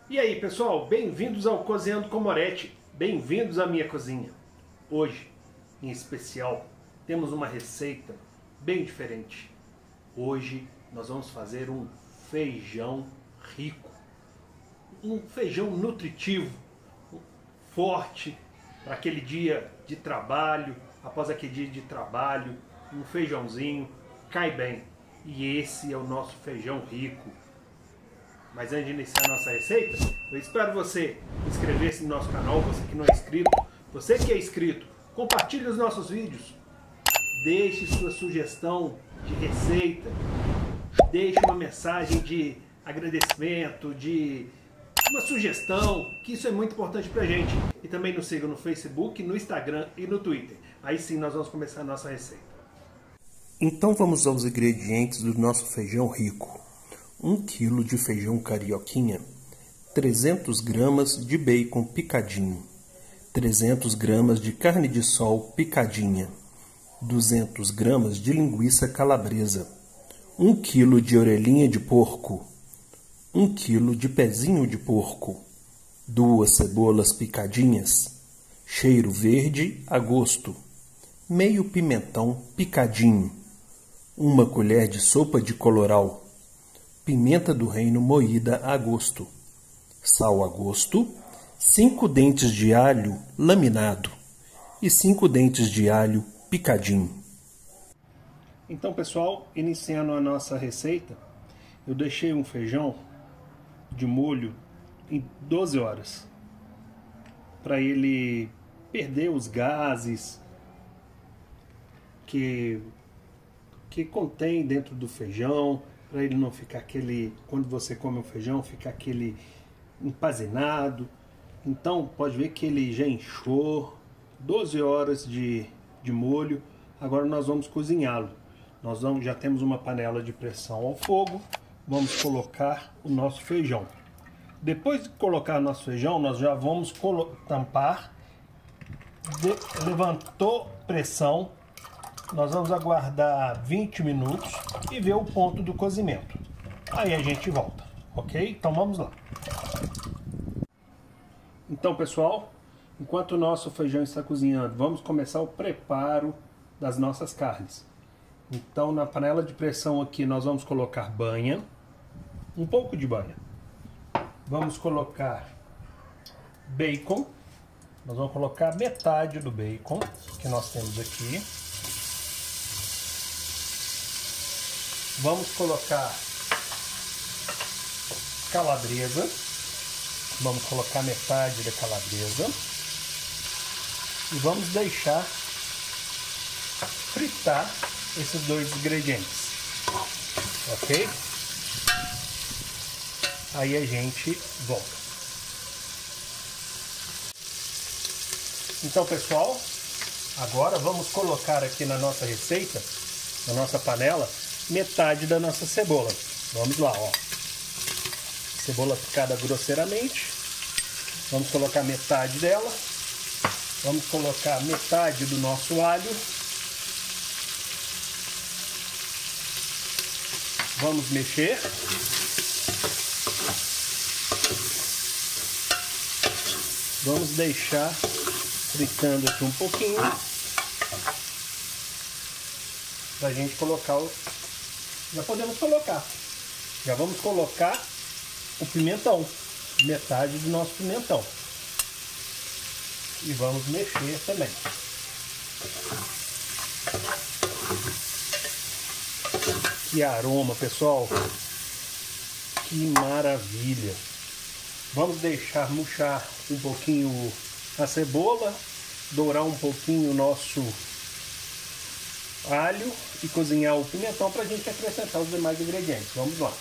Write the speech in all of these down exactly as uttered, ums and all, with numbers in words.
E aí pessoal, bem-vindos ao Cozinhando com Moretti, bem-vindos à minha cozinha. Hoje, em especial, temos uma receita bem diferente. Hoje nós vamos fazer um feijão rico, um feijão nutritivo, forte, para aquele dia de trabalho, após aquele dia de trabalho, um feijãozinho, cai bem. E esse é o nosso feijão rico. Mas antes de iniciar a nossa receita, eu espero você inscrever-se no nosso canal, você que não é inscrito, você que é inscrito, compartilhe os nossos vídeos, deixe sua sugestão de receita, deixe uma mensagem de agradecimento, de uma sugestão, que isso é muito importante pra gente. E também nos siga no Facebook, no Instagram e no Twitter. Aí sim nós vamos começar a nossa receita. Então vamos aos ingredientes do nosso feijão rico. um quilo de feijão carioquinha, trezentas gramas de bacon picadinho, trezentas gramas de carne de sol picadinha, duzentas gramas de linguiça calabresa, um quilo de orelhinha de porco, um quilo de pezinho de porco, duas cebolas picadinhas, cheiro verde a gosto, meio pimentão picadinho, uma colher de sopa de coloral, pimenta do reino moída a gosto, sal a gosto, cinco dentes de alho laminado e cinco dentes de alho picadinho. Então pessoal, iniciando a nossa receita, eu deixei um feijão de molho em doze horas, para ele perder os gases que, que contém dentro do feijão, para ele não ficar aquele, quando você come o feijão, ficar aquele empazinado. Então pode ver que ele já inchou, doze horas de, de molho. Agora nós vamos cozinhá-lo. Nós vamos, já temos uma panela de pressão ao fogo, vamos colocar o nosso feijão. Depois de colocar o nosso feijão, nós já vamos tampar. De, levantou pressão, nós vamos aguardar vinte minutos e ver o ponto do cozimento. Aí a gente volta, ok? Então vamos lá. Então pessoal, enquanto o nosso feijão está cozinhando, vamos começar o preparo das nossas carnes. Então na panela de pressão aqui nós vamos colocar banha, um pouco de banha. Vamos colocar bacon, nós vamos colocar metade do bacon que nós temos aqui. Vamos colocar calabresa, vamos colocar metade da calabresa e vamos deixar fritar esses dois ingredientes, ok? Aí a gente volta. Então pessoal, agora vamos colocar aqui na nossa receita, na nossa panela, metade da nossa cebola. Vamos lá, ó. Cebola picada grosseiramente. Vamos colocar metade dela. Vamos colocar metade do nosso alho. Vamos mexer. Vamos deixar fritando aqui um pouquinho, pra gente colocar o... Já podemos colocar. Já vamos colocar o pimentão, metade do nosso pimentão. E vamos mexer também. Que aroma, pessoal! Que maravilha! Vamos deixar murchar um pouquinho a cebola, dourar um pouquinho o nosso alho e cozinhar o pimentão para a gente acrescentar os demais ingredientes. Vamos lá.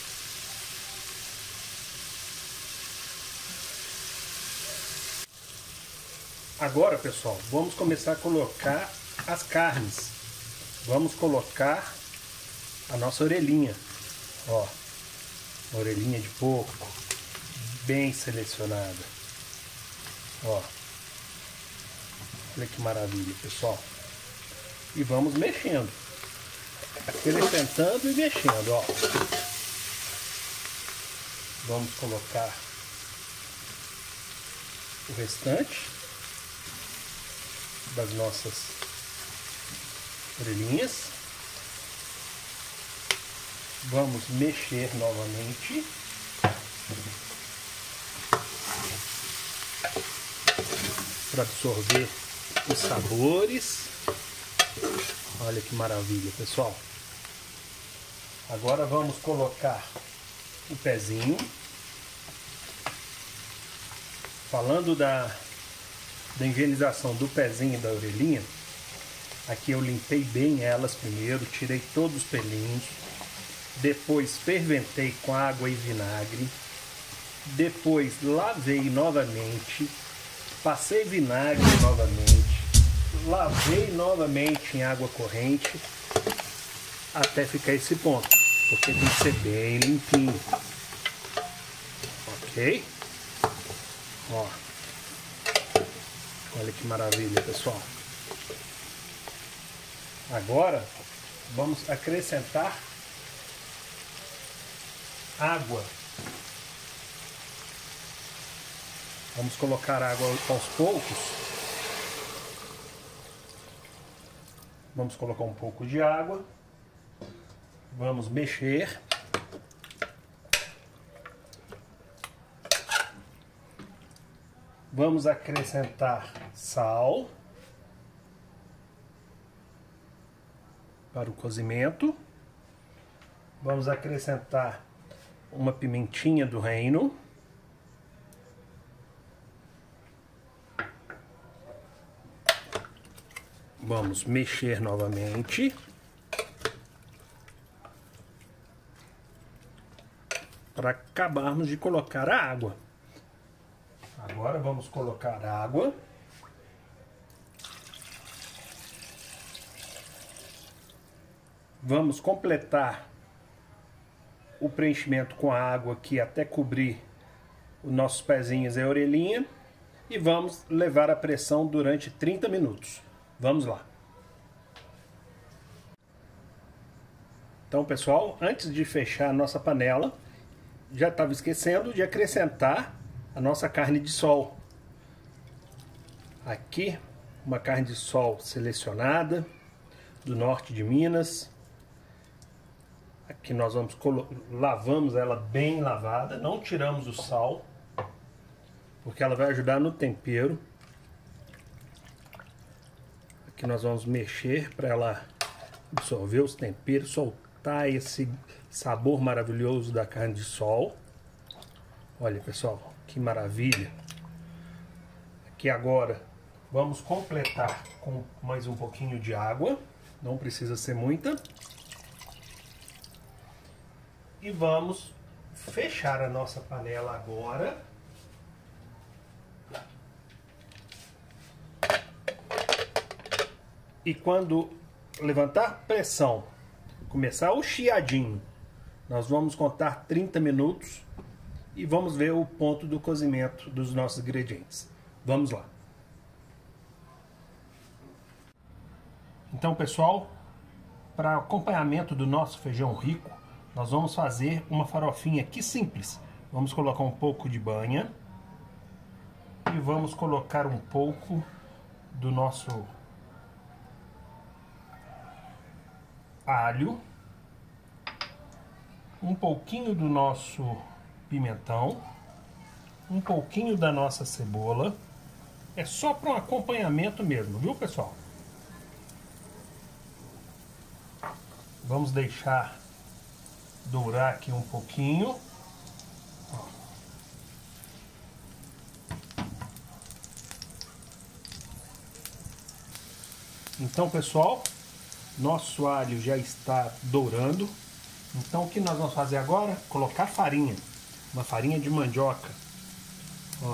Agora, pessoal, vamos começar a colocar as carnes. Vamos colocar a nossa orelhinha. Ó, orelhinha de porco, bem selecionada. Ó, olha que maravilha, pessoal. E vamos mexendo, acrescentando e mexendo, ó. Vamos colocar o restante das nossas orelhinhas. Vamos mexer novamente. Para absorver os sabores. Olha que maravilha, pessoal. Agora vamos colocar o pezinho. Falando da, da higienização do pezinho e da orelhinha, aqui eu limpei bem elas primeiro, tirei todos os pelinhos, depois ferventei com água e vinagre, depois lavei novamente, passei vinagre novamente, lavei novamente em água corrente, até ficar esse ponto, porque tem que ser bem limpinho, ok? Ó, olha que maravilha, pessoal. Agora vamos acrescentar água. Vamos colocar água aos poucos. Vamos colocar um pouco de água. Vamos mexer. Vamos acrescentar sal para o cozimento. Vamos acrescentar uma pimentinha do reino. Vamos mexer novamente. Para acabarmos de colocar a água. Agora vamos colocar água. Vamos completar o preenchimento com a água aqui até cobrir os nossos pezinhos e a orelhinha. E vamos levar a pressão durante trinta minutos. Vamos lá. Então, pessoal, antes de fechar a nossa panela, já estava esquecendo de acrescentar a nossa carne de sol. Aqui, uma carne de sol selecionada, do norte de Minas. Aqui nós vamos lavamos ela bem lavada, não tiramos o sal, porque ela vai ajudar no tempero. Aqui nós vamos mexer para ela absorver os temperos, soltar esse sabor maravilhoso da carne de sol. Olha, pessoal, que maravilha. Aqui agora vamos completar com mais um pouquinho de água, não precisa ser muita. E vamos fechar a nossa panela agora. E quando levantar pressão, começar o chiadinho, nós vamos contar trinta minutos e vamos ver o ponto do cozimento dos nossos ingredientes. Vamos lá. Então, pessoal, para acompanhamento do nosso feijão rico, nós vamos fazer uma farofinha aqui simples. Vamos colocar um pouco de banha e vamos colocar um pouco do nosso alho, um pouquinho do nosso pimentão, um pouquinho da nossa cebola. É só para um acompanhamento mesmo, viu, pessoal? Vamos deixar dourar aqui um pouquinho. Então, pessoal, nosso alho já está dourando. Então, o que nós vamos fazer agora? Colocar farinha, uma farinha de mandioca. Ó.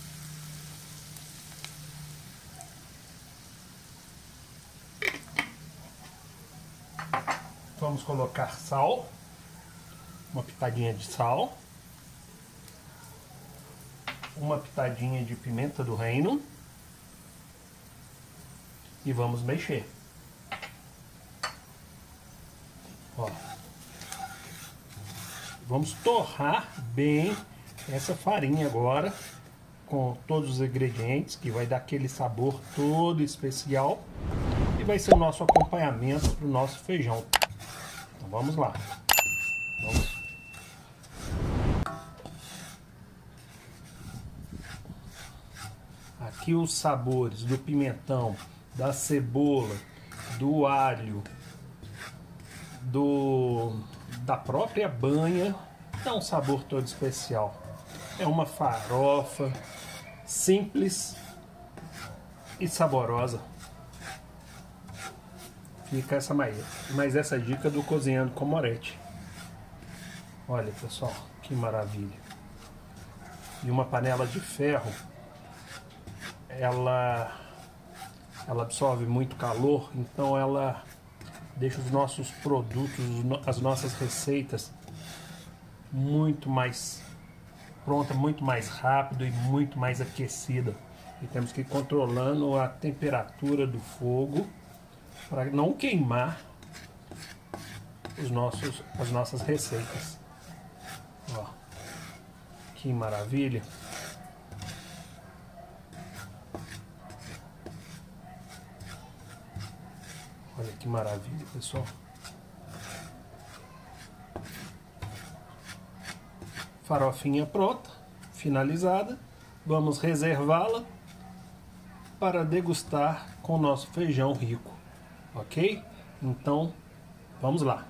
Vamos colocar sal, uma pitadinha de sal, uma pitadinha de pimenta do reino e vamos mexer. Ó. Vamos torrar bem essa farinha agora com todos os ingredientes, que vai dar aquele sabor todo especial e vai ser o nosso acompanhamento para o nosso feijão. Então vamos lá. Vamos. Aqui os sabores do pimentão, da cebola, do alho, do da própria banha, dá um sabor todo especial. É uma farofa simples e saborosa. Fica essa mais, mais essa dica do Cozinhando com Moretti. Olha, pessoal, que maravilha. E uma panela de ferro, ela ela absorve muito calor, então ela deixa os nossos produtos, as nossas receitas muito mais pronta, muito mais rápido e muito mais aquecida. E temos que ir controlando a temperatura do fogo para não queimar os nossos, as nossas receitas. Ó, que maravilha! Olha que maravilha, pessoal. Farofinha pronta, finalizada. Vamos reservá-la para degustar com o nosso feijão rico, ok? Então, vamos lá.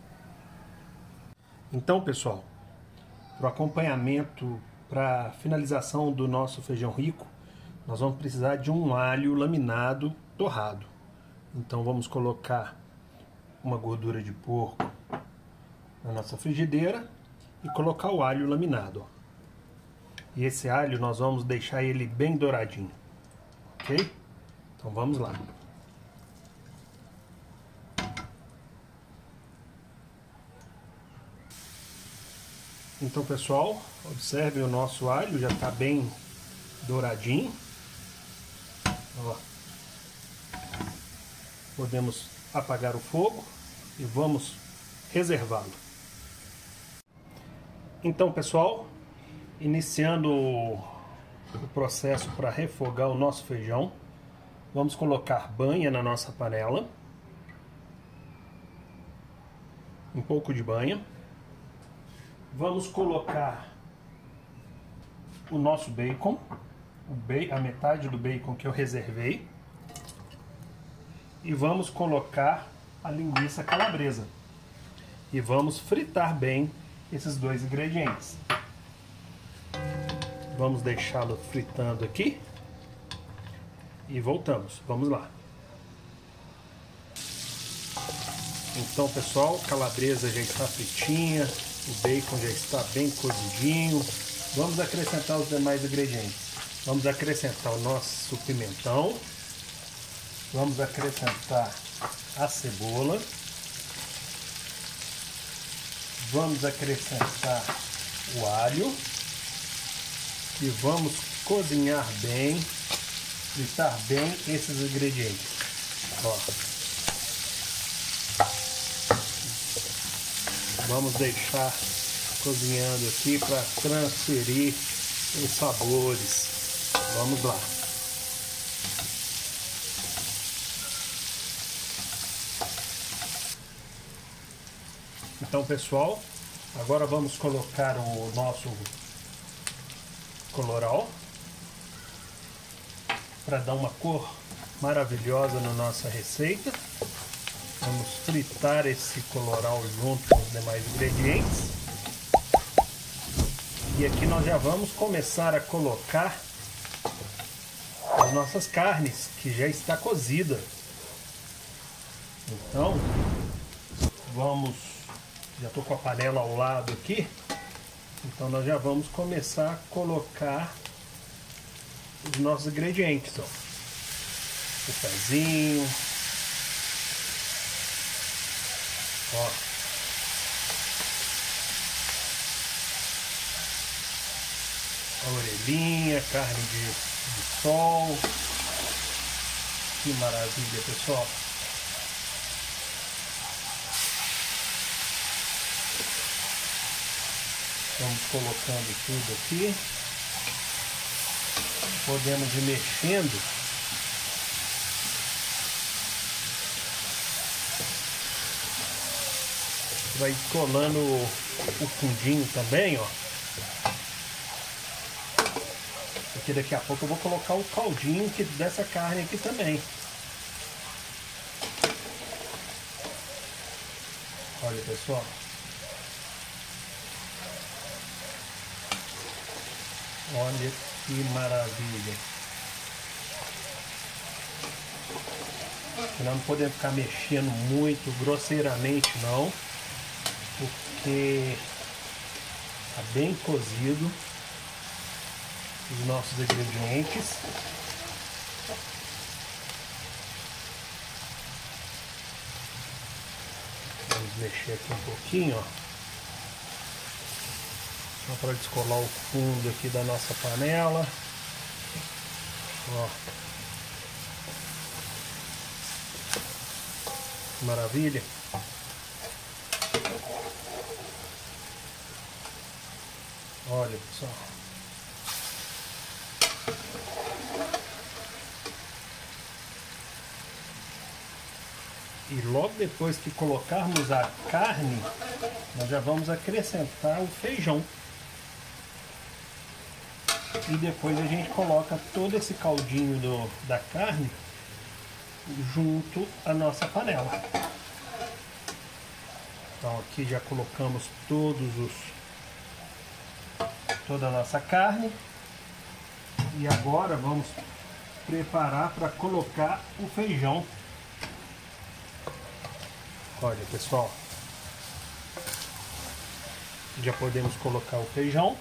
Então, pessoal, para o acompanhamento, para a finalização do nosso feijão rico, nós vamos precisar de um alho laminado torrado. Então vamos colocar uma gordura de porco na nossa frigideira e colocar o alho laminado. Ó. E esse alho nós vamos deixar ele bem douradinho, ok? Então vamos lá. Então, pessoal, observe o nosso alho, já está bem douradinho. Ó. Podemos apagar o fogo e vamos reservá-lo. Então, pessoal, iniciando o processo para refogar o nosso feijão, vamos colocar banha na nossa panela, um pouco de banha. Vamos colocar o nosso bacon, o ba- a metade do bacon que eu reservei. E vamos colocar a linguiça calabresa. E vamos fritar bem esses dois ingredientes. Vamos deixá-lo fritando aqui. E voltamos. Vamos lá. Então, pessoal, a calabresa já está fritinha. O bacon já está bem cozidinho. Vamos acrescentar os demais ingredientes. Vamos acrescentar o nosso pimentão. Vamos acrescentar a cebola. Vamos acrescentar o alho. E vamos cozinhar bem, fritar bem esses ingredientes. Ó. Vamos deixar cozinhando aqui para transferir os sabores. Vamos lá. Então, pessoal, agora vamos colocar o nosso colorau para dar uma cor maravilhosa na nossa receita. Vamos fritar esse colorau junto com os demais ingredientes. E aqui nós já vamos começar a colocar as nossas carnes, que já está cozida. Então, vamos... Já estou com a panela ao lado aqui. Então nós já vamos começar a colocar os nossos ingredientes. Ó. O pezinho. Ó. A orelhinha, carne de, de sol. Que maravilha, pessoal. Vamos colocando tudo aqui. podemos ir mexendo. Vai colando o, o fundinho também, ó. Porque daqui a pouco eu vou colocar o caldinho que, dessa carne aqui também. Olha, pessoal. Olha que maravilha. Nós não podemos ficar mexendo muito grosseiramente não, porque está bem cozido os nossos ingredientes. Vamos mexer aqui um pouquinho, ó, só para descolar o fundo aqui da nossa panela. Ó, maravilha. Olha, pessoal. E logo depois que colocarmos a carne, nós já vamos acrescentar o feijão. E depois a gente coloca todo esse caldinho do, da carne junto à nossa panela. Então aqui já colocamos todos os toda a nossa carne. E agora vamos preparar para colocar o feijão. Olha, pessoal, já podemos colocar o feijão.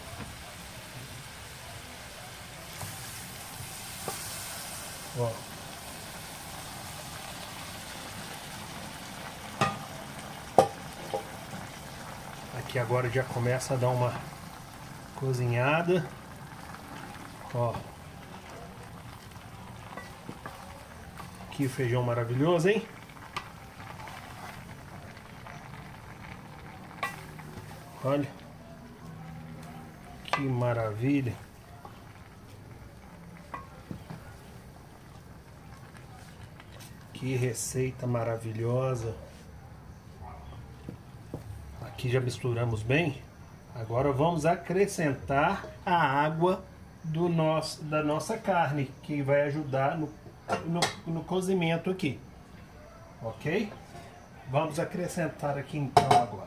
Ó. Aqui agora já começa a dar uma cozinhada. Ó. Que feijão maravilhoso, hein? Olha. Que maravilha. Que receita maravilhosa. Aqui já misturamos bem. Agora vamos acrescentar a água do nosso, da nossa carne, que vai ajudar no, no, no cozimento aqui. Ok? Vamos acrescentar aqui então agora.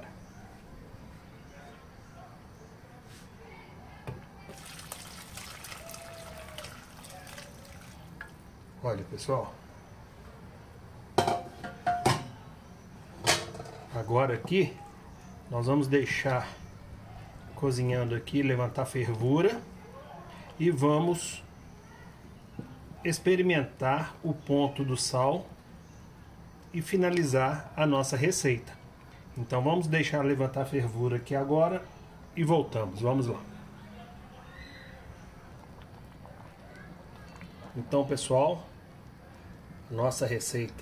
Olha, pessoal. Agora aqui nós vamos deixar cozinhando aqui, levantar fervura, e vamos experimentar o ponto do sal e finalizar a nossa receita. Então vamos deixar levantar fervura aqui agora e voltamos. Vamos lá. Então, pessoal, nossa receita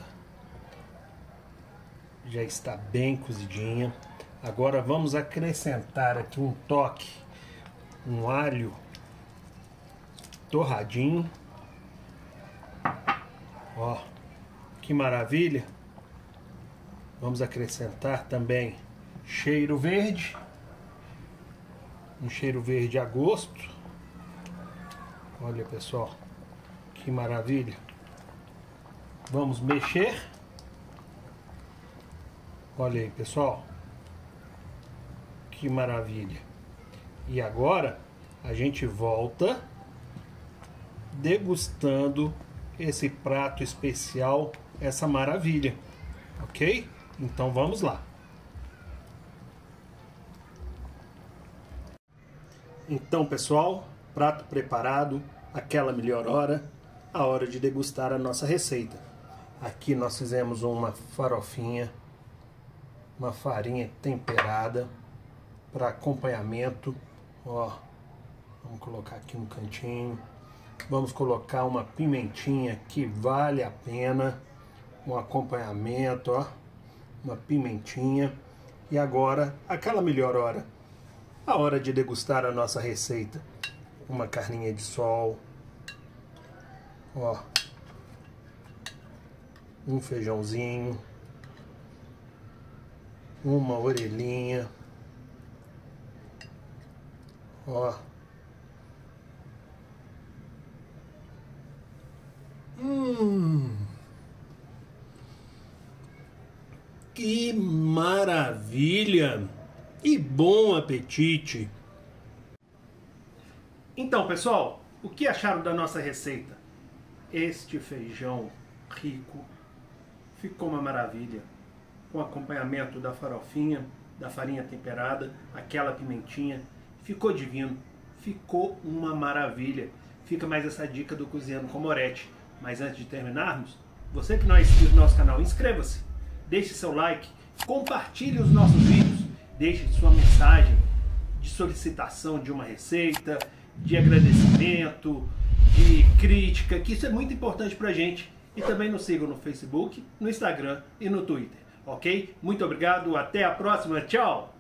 já está bem cozidinha. Agora vamos acrescentar aqui um toque, um alho torradinho. Ó, que maravilha! Vamos acrescentar também cheiro verde, um cheiro verde a gosto. Olha, pessoal, que maravilha! Vamos mexer. Olha aí, pessoal. Que maravilha. E agora a gente volta degustando esse prato especial, essa maravilha. Ok? Então vamos lá. Então, pessoal, prato preparado, aquela melhor hora, a hora de degustar a nossa receita. Aqui nós fizemos uma farofinha, uma farinha temperada para acompanhamento. Ó, vamos colocar aqui no cantinho. Vamos colocar uma pimentinha que vale a pena, um acompanhamento, ó, uma pimentinha. E agora, aquela melhor hora, a hora de degustar a nossa receita. Uma carninha de sol, Ó, um feijãozinho, uma orelhinha, ó. Hum, que maravilha! E bom apetite! Então, pessoal, o que acharam da nossa receita? Este feijão rico ficou uma maravilha, com acompanhamento da farofinha, da farinha temperada, aquela pimentinha, ficou divino, ficou uma maravilha. Fica mais essa dica do Cozinhando com Moretti. Mas antes de terminarmos, você que não é inscrito no nosso canal, inscreva-se, deixe seu like, compartilhe os nossos vídeos, deixe sua mensagem de solicitação de uma receita, de agradecimento, de crítica, que isso é muito importante pra gente. E também nos sigam no Facebook, no Instagram e no Twitter, ok? Muito obrigado, até a próxima, tchau!